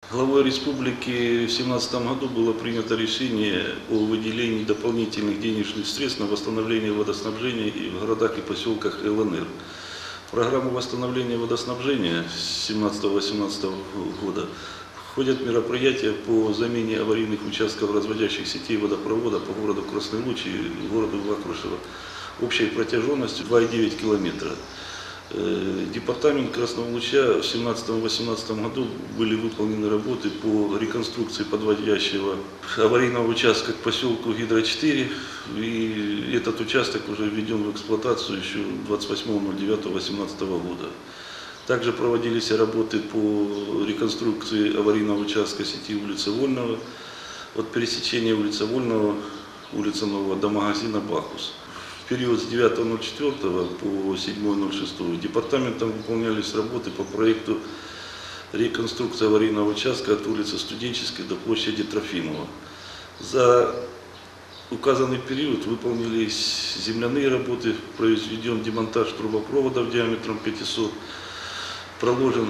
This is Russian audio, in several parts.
Главой республики в 2017 году было принято решение о выделении дополнительных денежных средств на восстановление водоснабжения в городах и поселках ЛНР. В программу восстановления водоснабжения с 2017-2018 года входят мероприятия по замене аварийных участков разводящих сетей водопровода по городу Красный Луч и городу Вакрушево общей протяженностью 2,9 километра. Департамент Красного Луча в 2017-2018 году были выполнены работы по реконструкции подводящего аварийного участка к поселку Гидро-4. И этот участок уже введен в эксплуатацию еще 28.09.2018 года. Также проводились работы по реконструкции аварийного участка сети улицы Вольного от пересечения улицы Вольного, улицы Нового до магазина «Бахус». В период с 9.04 по 7.06 департаментом выполнялись работы по проекту реконструкции аварийного участка от улицы Студенческой до площади Трофимова. За указанный период выполнились земляные работы, произведен демонтаж трубопроводов диаметром 500, проложен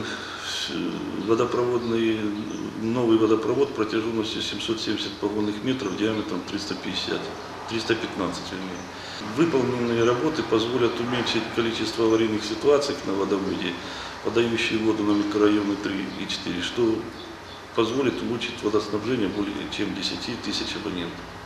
новый водопровод протяженностью 770 погонных метров диаметром 315 вернее. Выполненные работы позволят уменьшить количество аварийных ситуаций на водоводе, подающие воду на микрорайоны 3 и 4, что позволит улучшить водоснабжение более чем 10 тысяч абонентов.